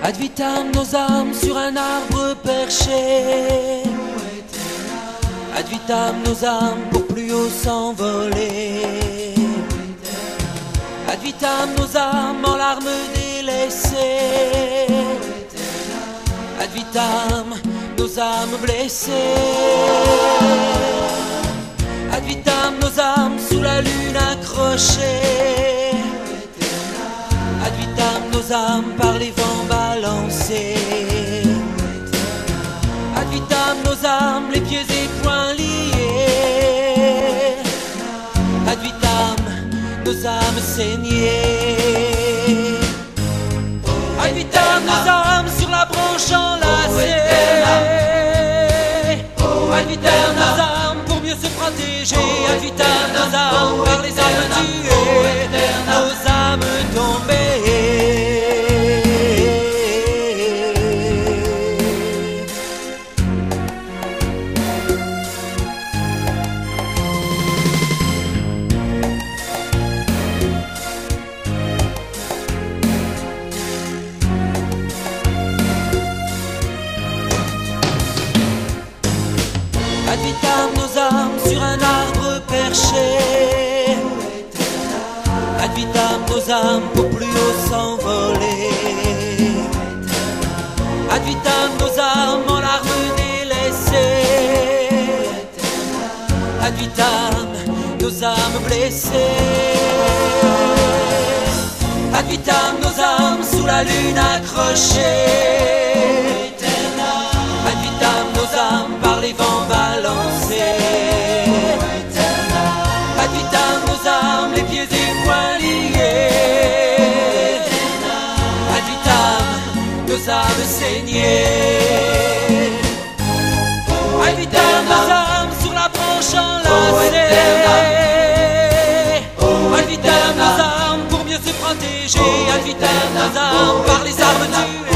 Ad vitam nos âmes sur un arbre perché. Ad vitam nos âmes pour plus haut s'envoler. Ad vitam nos âmes en larmes délaissées. Ad vitam nos âmes blessées. Ad vitam nos âmes sous la lune accrochées. Ad vitam nos âmes par les vents balancés. Ad vitam nos âmes les pieds et poings liés. Ad vitam nos âmes saignées. Ad vitam nos âmes sur la branche enlacée. Ad vitam nos âmes pour mieux se protéger. Ad vitam nos âmes par les âmes tuées. Nos âmes tombées. Ad vitam nos âmes sur un arbre perché. Ad vitam nos âmes pour plus haut s'envoler. Ad vitam nos âmes en larmes délaissées. Ad vitam nos âmes blessées. Ad vitam nos âmes sous la lune accrochées. Ad vitam nos âmes par les vents balancés. Ad vitam nos âmes les pieds et poings liés. Ad vitam nos âmes saignées. Ad vitam nos âmes sur la branche enlacée. Ad vitam nos âmes pour mieux se protéger. Ad vitam nos âmes par les armes tuées.